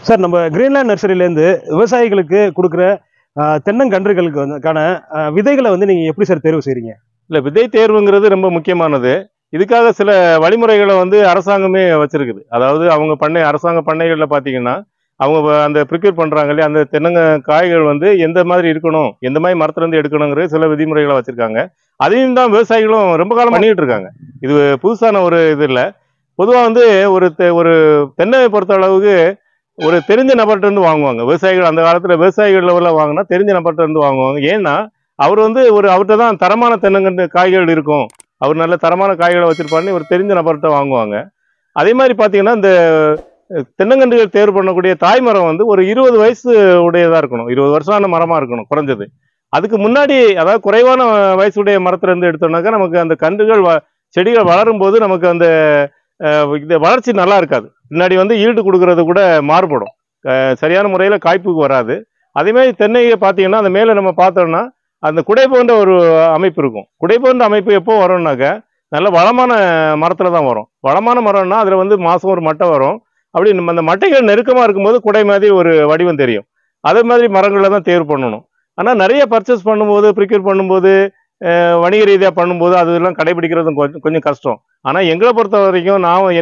Sir, நம்ம Greenland நர்சரியிலேருந்து விவசாயிகளுக்கு கொடுக்குற தென்னங்கன்றுகளுக்கான விதைகளை வந்து நீங்கள் எப்படி சார் தேர்வு செய்கிறீங்க? இல்லை, விதை தேர்வுங்கிறது ரொம்ப முக்கியமானது. இதுக்காக சில வழிமுறைகளை வந்து அரசாங்கமே வச்சிருக்குது. அதாவது அவங்க அரசாங்க பண்ணைகளில் பார்த்தீங்கன்னா, அவங்க அந்த ப்ரிக்யூர் பண்ணுறாங்க இல்லையா, அந்த காய்கள் வந்து எந்த மாதிரி இருக்கணும், எந்த மாதிரி மரத்துலேருந்து எடுக்கணுங்கிற சில விதிமுறைகளை வச்சுருக்காங்க. அதையும் தான் விவசாயிகளும் ரொம்ப காலம் பண்ணிக்கிட்டு இருக்காங்க. இது புதுசான ஒரு இது இல்லை. பொதுவாக வந்து ஒரு தென்னை பொறுத்த அளவுக்கு ஒரு தெரிஞ்ச நபர்கிட்ட இருந்து வாங்குவாங்க விவசாயிகள். அந்த காலத்தில் விவசாயிகள் லெவலில் வாங்கினா தெரிஞ்ச நபர்கிட்ட இருந்து வாங்குவாங்க. ஏன்னா அவர் வந்து அவர்கிட்ட தான் தரமான தென்னங்கன்று காய்கள் இருக்கும், அவர் நல்ல தரமான காய்களை வச்சிருப்பாருன்னு ஒரு தெரிஞ்ச நபர்கிட்ட வாங்குவாங்க. அதே மாதிரி பார்த்தீங்கன்னா, இந்த தென்னங்கன்றுகள் தேர்வு பண்ணக்கூடிய தாய்மரம் வந்து ஒரு 20 வயசு உடையதாக இருக்கணும், 20 வருஷமான மரமாக இருக்கணும் குறைஞ்சது. அதுக்கு முன்னாடி, அதாவது குறைவான வயசுடைய மரத்துலேருந்து எடுத்தோம்னாக்கா நமக்கு அந்த கன்றுகள் செடிகள் வளரும் போது நமக்கு அந்த இந்த வளர்ச்சி நல்லா இருக்காது. பின்னாடி வந்து ஈல்டு கொடுக்கறது கூட மாறுபடும், சரியான முறையில் காய்ப்புக்கு வராது. அதேமாதிரி தென்னையை பார்த்தீங்கன்னா, அந்த மேலே நம்ம பார்த்தோம்னா அந்த குடை போன்ற ஒரு அமைப்பு இருக்கும். குடை போன்ற அமைப்பு எப்போ வரும்னாக்கா நல்ல வளமான மரத்தில் தான் வரும். வளமான மரம்னா அதில் வந்து மாதம் ஒரு மட்டை வரும். அப்படி நம்ம அந்த மட்டைகள் நெருக்கமாக இருக்கும்போது குடை மாதிரி ஒரு வடிவம் தெரியும். அதே மாதிரி மரங்களை தான் தேர்வு பண்ணணும். ஆனால் நிறைய பர்ச்சேஸ் பண்ணும்போது, ப்ரிக்யூர் பண்ணும்போது, வணிக ரீதியாக பண்ணும்போது அதெல்லாம் கடைபிடிக்கிறது கொஞ்சம் கஷ்டம். ஆனால் எங்களை பொறுத்த வரைக்கும்,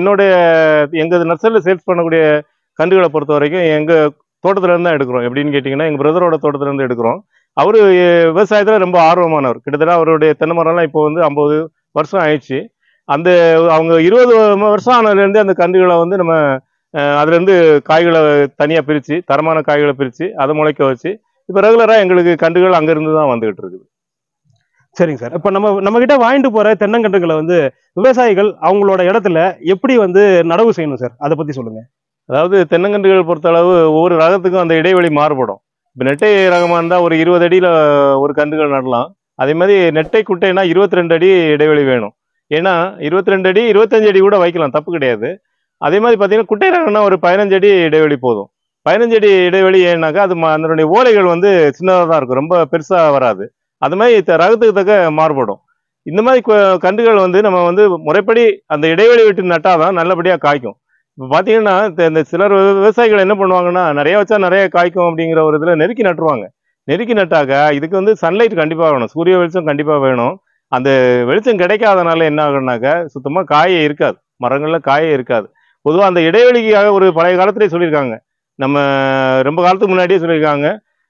எங்கள் நர்சரியில் சேல்ஸ் பண்ணக்கூடிய கன்றுகளை பொறுத்த வரைக்கும் எங்கள் தோட்டத்துலேருந்து தான் எடுக்கிறோம். எப்படின்னு கேட்டிங்கன்னா, எங்கள் பிரதரோட தோட்டத்துலேருந்து எடுக்கிறோம். அவர் விவசாயத்தில் ரொம்ப ஆர்வமானவர். கிட்டத்தட்ட அவருடைய தென்னை மரம்லாம் இப்போ வந்து 50 வருஷம் ஆயிடுச்சு. அவங்க 20 வருஷம் ஆனதுலேருந்து அந்த கன்றுகளை வந்து நம்ம அதுலேருந்து காய்களை தனியாக பிரித்து, தரமான காய்களை பிரித்து அதை முளைக்க வச்சு இப்போ ரெகுலராக எங்களுக்கு கன்றுகள் அங்கேருந்து தான் வந்துகிட்டு இருக்குது. சரிங்க சார். இப்போ நம்மகிட்ட வாங்கிட்டு போகிற தென்னங்கன்றுகளை வந்து விவசாயிகள் அவங்களோட இடத்துல எப்படி வந்து நடவு செய்யணும் சார்? அதை பற்றி சொல்லுங்கள். அதாவது தென்னங்கன்றுகள் பொறுத்தளவு ஒவ்வொரு ரகத்துக்கும் அந்த இடைவெளி மாறுபடும். இப்போ நெட்டை ரகமாக இருந்தால் ஒரு 20 அடியில் ஒரு கன்றுகள் நடலாம். அதே மாதிரி நெட்டை குட்டைனா 22 அடி இடைவெளி வேணும். ஏன்னா 22 அடி 25 அடி கூட வைக்கலாம், தப்பு கிடையாது. அதே மாதிரி பார்த்தீங்கன்னா, குட்டை ரகம்னா ஒரு 15 அடி இடைவெளி போதும். 15 அடி இடைவெளி ஏன்னாக்கா அது அதனுடைய ஓலைகள் வந்து சின்னதாக தான் இருக்கும், ரொம்ப பெருசாக வராது. அது மாதிரி ரகத்துக்கு தக்க மாறுபடும். இந்த மாதிரி கன்றுகள் வந்து நம்ம வந்து முறைப்படி அந்த இடைவெளி விட்டு நட்டால் தான் நல்லபடியாக காய்க்கும். இப்போ பார்த்தீங்கன்னா, இந்த சிலர் விவசாயிகள் என்ன பண்ணுவாங்கன்னா, நிறைய வச்சா நிறைய காய்க்கும் அப்படிங்கிற ஒரு இதில் நெருக்கி நட்டுருவாங்க. நெருக்கி நட்டாக்கா இதுக்கு வந்து சன்லைட் கண்டிப்பாக வேணும், சூரிய வெளிச்சம் கண்டிப்பாக வேணும். அந்த வெளிச்சம் கிடைக்காதனால என்ன ஆகுனாக்கா சுத்தமாக காயே இருக்காது, மரங்களில் காயே இருக்காது. பொதுவாக அந்த இடைவெளிக்காக ஒரு பழைய காலத்திலே சொல்லியிருக்காங்க, நம்ம ரொம்ப காலத்துக்கு முன்னாடியே சொல்லியிருக்காங்க,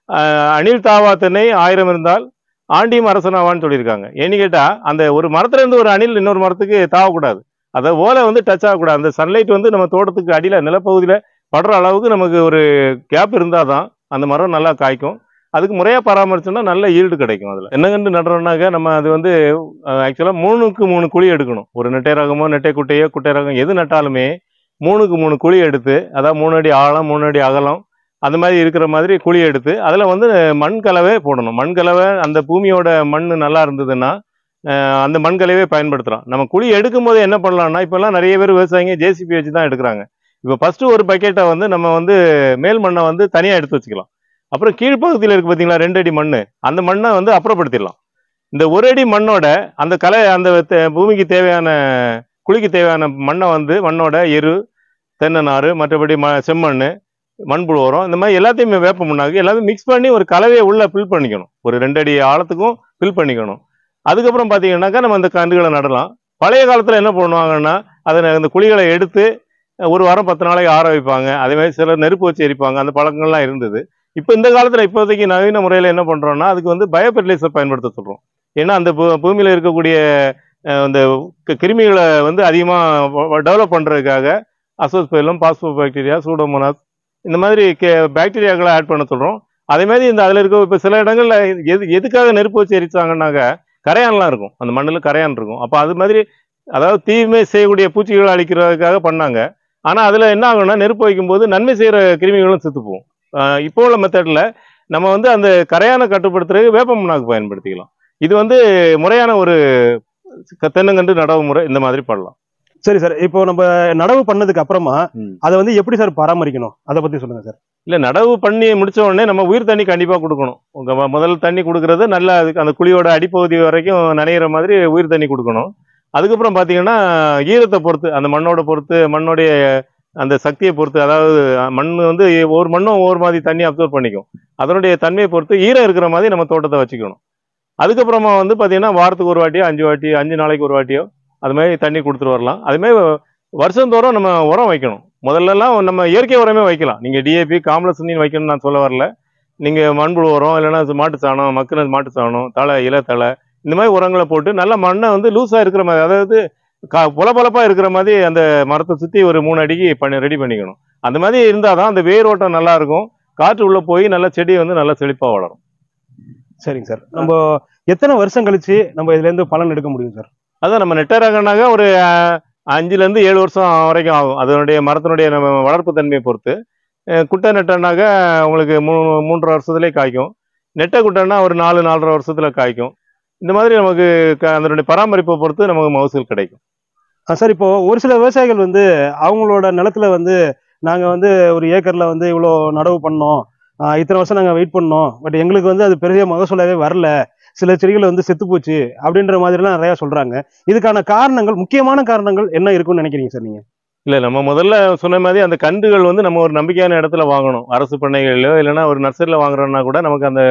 அணில் தாவா தென்னை 1000 இருந்தால் ஆண்டியும் அரசனாவான்னு சொல்லியிருக்காங்க. ஏன்னு கேட்டால், அந்த ஒரு மரத்துலேருந்து ஒரு அணில் இன்னொரு மரத்துக்கு தாவக்கூடாது, அதை ஓலை வந்து டச் ஆகக்கூடாது. அந்த சன்லைட் வந்து நம்ம தோட்டத்துக்கு அடியில் நிலப்பகுதியில் படுற அளவுக்கு நமக்கு ஒரு கேப் இருந்தால் தான் அந்த மரம் நல்லா காய்க்கும். அதுக்கு முறையாக பராமரிச்சோம்னா நல்ல ஈல்டு கிடைக்கும். அதில் தென்னங்கன்று நடுறோம்னாக்க நம்ம அது வந்து ஆக்சுவலாக 3க்கு 3 குழி எடுக்கணும். ஒரு நெட்டை ரகமோ நெட்டை குட்டையோ குட்டை ரகம் எது நட்டாலுமே 3க்கு 3 குழி எடுத்து, அதாவது 3 அடி ஆழம் 3 அடி அகலம் அந்த மாதிரி இருக்கிற மாதிரி குழி எடுத்து அதில் வந்து மண் கலவை போடணும். மண் கலவை அந்த பூமியோட மண் நல்லா இருந்ததுன்னா அந்த மண் கலவையை பயன்படுத்தலாம். நம்ம குழி எடுக்கும் போது என்ன பண்ணலாம்னா, இப்போல்லாம் நிறைய பேர் விவசாயிங்க ஜேசிபி வச்சு தான் எடுக்கிறாங்க. இப்போ ஃபஸ்ட்டு ஒரு பக்கெட்டை வந்து நம்ம வந்து மேல் மண்ணை வந்து தனியாக எடுத்து வச்சுக்கலாம். அப்புறம் கீழ்ப்பகுதியில் இருக்குது பார்த்தீங்களா 2 அடி மண், அந்த மண்ணை வந்து அப்புறப்படுத்திடலாம். இந்த 1 அடி மண்ணோட அந்த பூமிக்கு தேவையான குழிக்கு தேவையான மண்ணை வந்து மண்ணோட எரு, தென்னை நார், மற்றபடி செம்மண், மண்புழு உரம், இந்த மாதிரி எல்லாத்தையுமே வேப்ப மண்ணாக்கு எல்லாத்தையும் மிக்ஸ் பண்ணி ஒரு கலவையை உள்ளே ஃபில் பண்ணிக்கணும். ஒரு 2 அடி ஆழத்துக்கும் ஃபில் பண்ணிக்கணும். அதுக்கப்புறம் பார்த்தீங்கன்னாக்கா நம்ம அந்த கன்றுகளை நடலாம். பழைய காலத்தில் என்ன பண்ணுவாங்கன்னா, அந்த குழிகளை எடுத்து ஒரு வாரம் 10 நாளைக்கு ஆற வைப்பாங்க. அதேமாதிரி சிலர் நெருப்பு வச்சு எரிப்பாங்க. அந்த பழக்கங்கள்லாம் இருந்தது. இப்போ இந்த காலத்தில் இப்போதைக்கு நவீன முறையில் என்ன பண்ணுறோம்னா, அதுக்கு வந்து பயோ ஃபெர்டிலைசர் பயன்படுத்த சொல்கிறோம். ஏன்னா அந்த பூமியில் இருக்கக்கூடிய அந்த கிருமிகளை வந்து அதிகமாக டெவலப் பண்ணுறதுக்காக அசோஸ்பைலம், பாஸ்போபாக்டீரியா, சூடோமோனாஸ் இந்த மாதிரி பாக்டீரியாக்களை ஆட் பண்ண சொல்கிறோம். அதேமாதிரி அதில் இருக்க இப்போ சில இடங்களில் எதுக்காக நெருப்பு வச்சு எரிச்சாங்கன்னாக்க கரையான்லாம் இருக்கும், அந்த மண்ணில் கரையான் இருக்கும். அப்போ அது மாதிரி, அதாவது தீமை செய்யக்கூடிய பூச்சிகளை அழிக்கிறதுக்காக பண்ணாங்க. ஆனால் அதில் என்ன ஆகும்னா, நெருப்பு வைக்கும்போது நன்மை செய்கிற கிருமிகளும் செத்து போகும். இப்போ உள்ள மெத்தடில் நம்ம வந்து அந்த கரையானை கட்டுப்படுத்துறதுக்கு வேப்ப மண்ணாக்கு பயன்படுத்திக்கலாம். இது வந்து முறையான ஒரு தென்னங்கன்று நடவு முறை. இந்த மாதிரி பண்ணலாம். சரி சார், இப்போ நம்ம நடவு பண்ணதுக்கு அப்புறமா அதை வந்து எப்படி சார் பராமரிக்கணும், அதை பற்றி சொல்லுங்க சார். இல்லை, நடவு பண்ணி முடிச்ச உடனே நம்ம உயிர் தண்ணி கண்டிப்பாக கொடுக்கணும். முதல் தண்ணி கொடுக்கறது நல்லா அதுக்கு அந்த குழியோட அடிப்பகுதி வரைக்கும் நனைகிற மாதிரி உயிர் தண்ணி கொடுக்கணும். அதுக்கப்புறம் பார்த்தீங்கன்னா ஈரத்தை பொறுத்து, அந்த மண்ணோட பொறுத்து, மண்ணுடைய அந்த சக்தியை பொறுத்து, அதாவது மண் வந்து ஒவ்வொரு மண்ணும் ஒவ்வொரு மாதிரி தண்ணி அப்சர்வ் பண்ணிக்கும். அதனுடைய தன்மையை பொறுத்து ஈரம் இருக்கிற மாதிரி நம்ம தோட்டத்தை வச்சுக்கணும். அதுக்கப்புறமா வந்து பார்த்தீங்கன்னா வாரத்துக்கு ஒரு வாட்டியோ 5 வாட்டி 5 நாளைக்கு ஒரு வாட்டியோ அது மாதிரி தண்ணி கொடுத்துட்டு வரலாம். அதுமாதிரி வருஷந்தோறும் நம்ம உரம் வைக்கணும். முதல்லலாம் நம்ம இயற்கை உரமே வைக்கலாம். நீங்கள் டிஏபி காம்ப்ளெக்ஸ் வைக்கணும்னு நான் சொல்ல வரல. நீங்கள் மண்புழு உரம் இல்லைன்னா மாட்டு சாணம், மக்கின மாட்டு சாணம், தழை, இலை இந்த மாதிரி உரங்களை போட்டு நல்ல மண்ணை வந்து லூஸாக இருக்கிற மாதிரி, அதாவது பொலப்பொலப்பாக இருக்கிற மாதிரி அந்த மரத்தை சுற்றி ஒரு 3 அடிக்கு ரெடி பண்ணிக்கணும். அந்த மாதிரி இருந்தால் தான் அந்த வேரோட்டம் நல்லா இருக்கும். காற்று உள்ளே போய் நல்லா செடி வந்து நல்லா செழிப்பாக வளரும். சரிங்க சார். நம்ம எத்தனை வருஷம் கழிச்சு நம்ம இதுல இருந்து பலன் எடுக்க முடியும் சார்? அதான் நம்ம நெட்ட ரகம்னாக்க ஒரு 5லேருந்து 7 வருஷம் வரைக்கும் ஆகும். அதனுடைய மரத்தினுடைய நம்ம வளர்ப்பு தன்மையை பொறுத்து. குட்டை நெட்டனாக்க உங்களுக்கு 3.5 வருஷத்துலேயே காய்க்கும். நெட்டை குட்டைன்னா ஒரு 4-4.5 வருஷத்துல காய்க்கும். இந்த மாதிரி நமக்கு அதனுடைய பராமரிப்பை பொறுத்து நமக்கு மகசூல் கிடைக்கும். சார், இப்போ ஒரு சில விவசாயிகள் வந்து அவங்களோட நிலத்துல வந்து நாங்க வந்து ஒரு ஏக்கர்ல வந்து இவ்வளோ நடவு பண்ணோம், இத்தனை வருஷம் நாங்க வெயிட் பண்ணோம், பட் எங்களுக்கு வந்து அது பெரிய மகசூலாவே வரல, சில செடிகள் வந்து செத்து போச்சு அப்படின்ற மாதிரிலாம் நிறைய சொல்றாங்க. இதுக்கான காரணங்கள், முக்கியமான காரணங்கள் என்ன இருக்குன்னு நினைக்கிறீங்க சார் நீங்க? இல்லை, நம்ம முதல்ல சொன்ன மாதிரி அந்த கன்றுகள் வந்து நம்ம ஒரு நம்பிக்கையான இடத்துல வாங்கணும். அரசு பண்ணைகளிலோ இல்லைன்னா ஒரு நர்சரியில் வாங்குறோம்னா கூட நமக்கு அந்த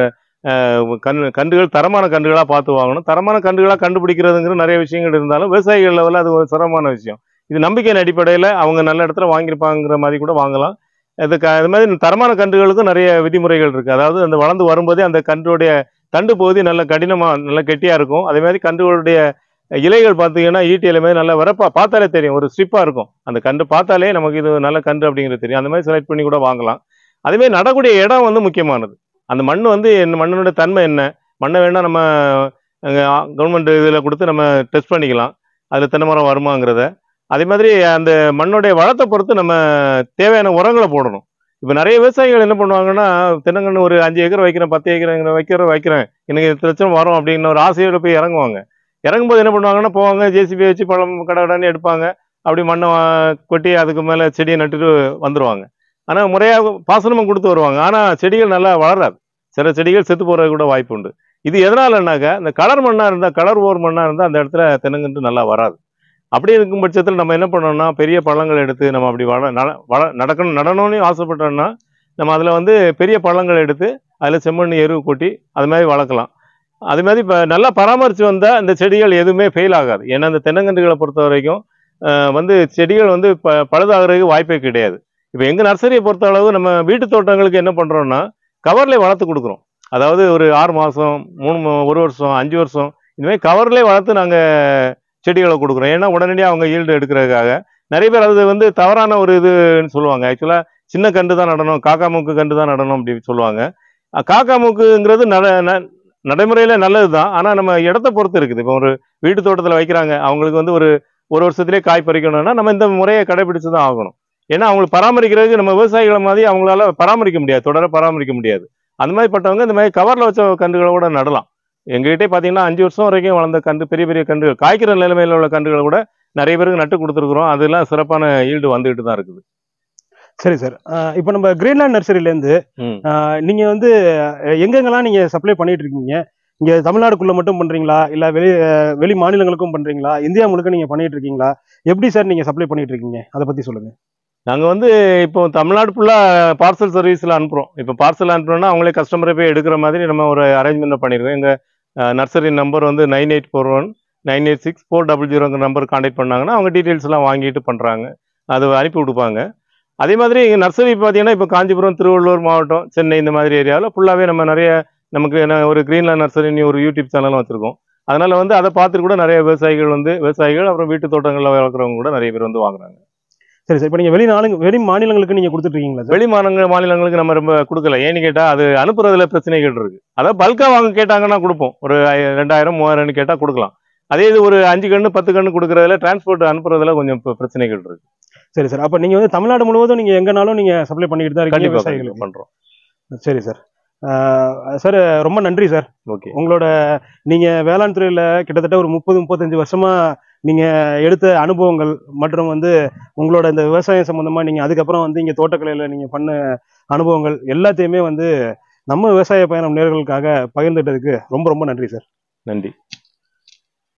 கன்றுகள் தரமான கன்றுகளாக பார்த்து வாங்கணும். தரமான கன்றுகளாக கண்டுபிடிக்கிறதுங்கிற நிறைய விஷயங்கள் இருந்தாலும் விவசாயிகள் லெவலில் அது ஒரு சிரமமான விஷயம். இது நம்பிக்கையின் அடிப்படையில் அவங்க நல்ல இடத்துல வாங்கியிருப்பாங்கிற மாதிரி கூட வாங்கலாம். அது மாதிரி தரமான கன்றுகளுக்கும் நிறைய விதிமுறைகள் இருக்குது. அதாவது அந்த வளர்ந்து வரும்போதே அந்த கன்றுடைய தண்டு பகுதி நல்ல கடினமாக நல்ல கெட்டியாக இருக்கும். அதே மாதிரி கன்றுகளுடைய இலைகள் பார்த்தீங்கன்னா ஈட்டி இலை மாதிரி நல்லா வரப்பா பார்த்தாலே தெரியும், ஒரு ஸ்ட்ரிப்பாக இருக்கும். அந்த கன்று பார்த்தாலே நமக்கு இது நல்ல கன்று அப்படிங்கிறது தெரியும். அந்த மாதிரி செலக்ட் பண்ணி கூட வாங்கலாம். அதேமாதிரி நடக்கூடிய இடம் வந்து முக்கியமானது. அந்த மண் வந்து மண்ணினுடைய தன்மை என்ன, மண்ணை வேணால் நம்ம கவர்மெண்ட் இதில் கொடுத்து நம்ம டெஸ்ட் பண்ணிக்கலாம், அதில் தென்னை மரம் வருமாங்கிறத. அதே மாதிரி அந்த மண்ணுடைய வளத்தை பொறுத்து நம்ம தேவையான உரங்களை போடணும். இப்போ நிறைய விவசாயிகள் என்ன பண்ணுவாங்கன்னா, தென்னங்கன்று ஒரு 5 ஏக்கர் வைக்கிறேன், 10 ஏக்கர் வைக்கிறேன், எனக்கு 8 லட்சம் வரும் அப்படின்னு ஒரு ஆசையோடு போய் இறங்குவாங்க. இறங்கும்போது என்ன பண்ணுவாங்கன்னா, போவாங்க ஜேசிபி வச்சு பழம் கடன்னு எடுப்பாங்க, அப்படி மண்ணை கொட்டி அதுக்கு மேலே செடியை நட்டுட்டு வந்துடுவாங்க. ஆனால் முறையாக பாசனமும் கொடுத்து வருவாங்க. ஆனால் செடிகள் நல்லா வளராது. சில செடிகள் செத்து போகிறது கூட வாய்ப்பு உண்டு. இது எதனாலன்னாக்கா, இந்த கலர் மண்ணாக இருந்தால், கலர் ஓர் மண்ணாக இருந்தால் அந்த இடத்துல தென்னங்கன்று நல்லா வராது. அப்படி இருக்கும் பட்சத்தில் நம்ம என்ன பண்ணோம்னா, பெரிய பழங்கள் எடுத்து நம்ம அப்படி நடணும்னு ஆசைப்பட்டோம்னா, நம்ம அதில் வந்து பெரிய பழங்கள் எடுத்து அதில் செம்மண் எருவு கொட்டி அது மாதிரி வளர்க்கலாம். அது மாதிரி இப்போ நல்லா பராமரித்து வந்தால் இந்த செடிகள் எதுவுமே ஃபெயில் ஆகாது. ஏன்னா இந்த தென்னங்கன்றுகளை பொறுத்த வரைக்கும் வந்து செடிகள் வந்து பழுதாகிறதுக்கு வாய்ப்பே கிடையாது. இப்போ எங்கள் நர்சரியை பொறுத்த அளவு நம்ம வீட்டு தோட்டங்களுக்கு என்ன பண்ணுறோம்னா, கவர்லேயே வளர்த்து கொடுக்குறோம். அதாவது ஒரு 6 மாதம் 1 வருஷம் 5 வருஷம் இந்த மாதிரி கவர்லேயே வளர்த்து நாங்கள் செடிகளை கொடுக்குறோம். ஏன்னா உடனடியாக அவங்க ஈல்டு எடுக்கிறதுக்காக. நிறைய பேர் அது வந்து தவறான ஒரு இதுன்னு சொல்லுவாங்க. ஆக்சுவலாக சின்ன கன்று தான் நடணும், காக்கா மூக்கு கன்று தான் நடணும் அப்படின்னு சொல்லுவாங்க. காக்கா மூக்குங்கிறது நடைமுறையில் நல்லது தான். ஆனால் நம்ம இடத்த பொறுத்து இருக்குது. இப்போ ஒரு வீட்டு தோட்டத்தில் வைக்கிறாங்க, அவங்களுக்கு வந்து ஒரு வருஷத்துலேயே காய் பறிக்கணும்னா நம்ம இந்த முறையை கடைபிடிச்சு தான் ஆகணும். ஏன்னா அவங்களுக்கு பராமரிக்கிறதுக்கு நம்ம விவசாயிகளை மாதிரி அவங்களால பராமரிக்க முடியாது, தொடர பராமரிக்க முடியாது. அந்த மாதிரி பட்டவங்க இந்த மாதிரி கவரில் வச்ச கன்றுகளை கூட நடலாம். எங்ககிட்டே பார்த்தீங்கன்னா 5 வருஷம் வரைக்கும் வளர்ந்த கன்று, பெரிய பெரிய கன்றுகள், காய்க்கிற நிலைமையில் உள்ள கன்றுகளை கூட நிறைய பேருக்கு நட்டு கொடுத்துருக்குறோம். அதெல்லாம் சிறப்பான ஈல்டு வந்துகிட்டு தான் இருக்குது. சரி சார். இப்போ நம்ம கிரீன்லேண்ட் நர்சரியிலேருந்து நீங்கள் வந்து எங்கெங்கெல்லாம் நீங்கள் சப்ளை பண்ணிட்டு இருக்கீங்க? இங்கே தமிழ்நாடுக்குள்ளே மட்டும் பண்ணுறீங்களா, இல்லை வெளி மாநிலங்களுக்கும் பண்ணுறீங்களா, இந்தியா முழுக்க நீங்கள் பண்ணிட்டு இருக்கீங்களா? எப்படி சார் நீங்கள் சப்ளை பண்ணிட்டு இருக்கீங்க, அதை பற்றி சொல்லுங்கள். நாங்கள் வந்து இப்போ தமிழ்நாடு ஃபுல்லாக பார்சல் சர்வீஸில் அனுப்புகிறோம். இப்போ பார்சல் அனுப்புகிறோன்னா அவங்களே கஸ்டமரை போய் எடுக்கிற மாதிரி நம்ம ஒரு அரேஞ்ச்மெண்ட் பண்ணியிருக்கோம். எங்கள் நர்சரி நம்பர் வந்து 9841 986 400 நம்பர் கான்டாக்ட் பண்ணாங்கன்னா அவங்க டீட்டெயில்ஸ்லாம் வாங்கிட்டு பண்ணுறாங்க, அது அனுப்பி கொடுப்பாங்க. அதே மாதிரி எங்கள் நர்சரி பார்த்தீங்கன்னா இப்போ காஞ்சிபுரம், திருவள்ளூர் மாவட்டம், சென்னை இந்த மாதிரி ஏரியாவில் ஃபுல்லாகவே நம்ம நிறைய நமக்கு ஒரு கிரீன்லேண்ட் நர்சரின்னு ஒரு யூடியூப் சேனலும் வச்சுருக்கோம். அதனால் வந்து அதை பார்த்துட்டு கூட நிறைய விவசாயிகள் அப்புறம் வீட்டு தோட்டங்களில் வளர்க்குறவங்க கூட நிறைய பேர் வந்து வாங்குறாங்க. சரி சார். இப்போ நீங்கள் வெளி மாநிலங்களுக்கு நீங்கள் கொடுத்துட்ருக்கீங்களா சார்? வெளி மாநிலங்களுக்கு நம்ம ரொம்ப கொடுக்கல. ஏன்னு கேட்டால் அது அனுப்புறதுல பிரச்சனைகள் இருக்குது. அதாவது பல்காக வாங்க கேட்டாங்கன்னா கொடுப்போம். ஒரு 2000 3000 கேட்டால் கொடுக்கலாம். அதே இது ஒரு 5 கன்று 10 கன்று கொடுக்குறதுல டிரான்ஸ்போர்ட் அனுப்புறதுல கொஞ்சம் பிரச்சனைகள் இருக்குது. சரி சார். அப்போ நீங்கள் வந்து தமிழ்நாடு முழுவதும் நீங்கள் எங்கேனாலும் நீங்கள் சப்ளை பண்ணிக்கிட்டு தான் இருக்கீங்க விவசாயிகளுக்கு? பண்ணுறோம். சரி சார். சார் ரொம்ப நன்றி சார். ஓகே. உங்களோட நீங்கள் வேளாண் துறையில் கிட்டத்தட்ட ஒரு 30-35 வருஷமாக நீங்கள் எடுத்த அனுபவங்கள் மற்றும் வந்து உங்களோட இந்த விவசாயம் சம்மந்தமாக நீங்கள் அதுக்கப்புறம் வந்து இங்கே தோட்டக்கலையில் நீங்கள் பண்ண அனுபவங்கள் எல்லாத்தையுமே வந்து நம்ம விவசாய பயணம் நேயர்களுக்காக பகிர்ந்துட்டதுக்கு ரொம்ப ரொம்ப நன்றி சார். நன்றி.